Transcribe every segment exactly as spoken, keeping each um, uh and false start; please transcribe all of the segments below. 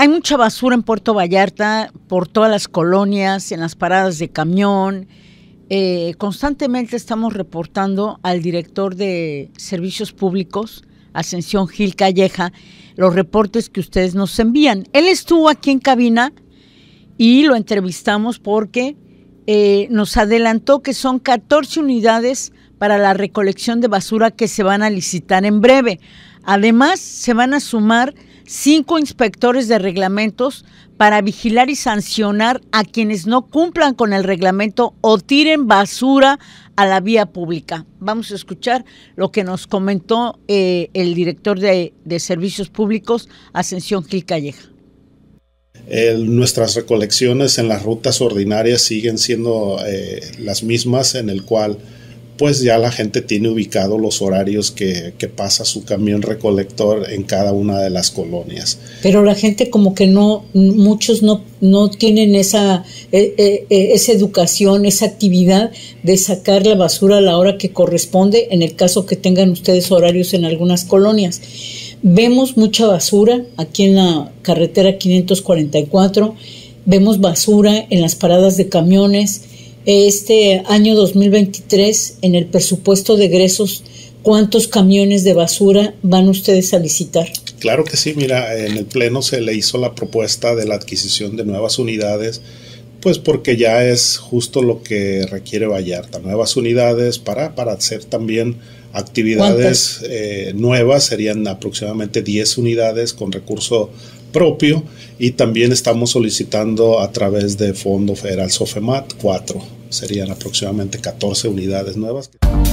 Hay mucha basura en Puerto Vallarta, por todas las colonias, en las paradas de camión. Eh, constantemente estamos reportando al director de Servicios Públicos, Ascensión Gil Calleja, los reportes que ustedes nos envían. Él estuvo aquí en cabina y lo entrevistamos porque eh, nos adelantó que son catorce unidades para la recolección de basura que se van a licitar en breve. Además, se van a sumar cinco inspectores de reglamentos para vigilar y sancionar a quienes no cumplan con el reglamento o tiren basura a la vía pública. Vamos a escuchar lo que nos comentó eh, el director de, de Servicios Públicos, Ascensión Gil Calleja. El, nuestras recolecciones en las rutas ordinarias siguen siendo eh, las mismas, en el cual pues ya la gente tiene ubicado los horarios que, que pasa su camión recolector en cada una de las colonias. Pero la gente como que no, muchos no, no tienen esa, eh, eh, esa educación, esa actividad de sacar la basura a la hora que corresponde, en el caso que tengan ustedes horarios en algunas colonias. Vemos mucha basura aquí en la carretera quinientos cuarenta y cuatro, vemos basura en las paradas de camiones. Este año dos mil veintitrés, en el presupuesto de egresos, ¿cuántos camiones de basura van ustedes a licitar? Claro que sí, mira, en el Pleno se le hizo la propuesta de la adquisición de nuevas unidades, pues porque ya es justo lo que requiere Vallarta, nuevas unidades para, para hacer también actividades eh, nuevas, serían aproximadamente diez unidades con recurso propio, y también estamos solicitando a través de Fondo Federal Sofemat cuatro, serían aproximadamente catorce unidades nuevas.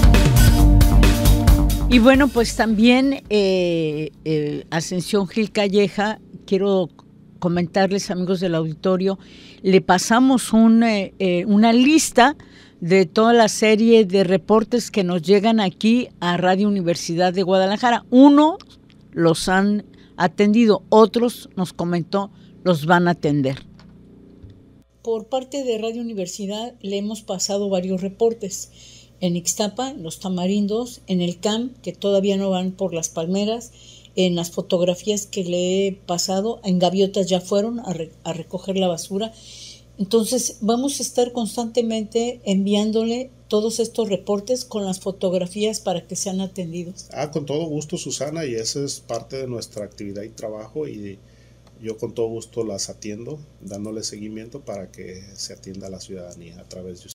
Y bueno, pues también eh, eh, Ascensión Gil Calleja, quiero comentarles, amigos del auditorio, le pasamos un, eh, eh, una lista de toda la serie de reportes que nos llegan aquí a Radio Universidad de Guadalajara. Uno los han atendido, otros, nos comentó, los van a atender. Por parte de Radio Universidad le hemos pasado varios reportes. En Ixtapa, en los Tamarindos, en el C A M, que todavía no van por las palmeras, en las fotografías que le he pasado, en Gaviotas ya fueron a, re, a recoger la basura. Entonces vamos a estar constantemente enviándole todos estos reportes con las fotografías para que sean atendidos. Ah, con todo gusto, Susana, y esa es parte de nuestra actividad y trabajo, y yo con todo gusto las atiendo, dándole seguimiento para que se atienda a la ciudadanía a través de usted.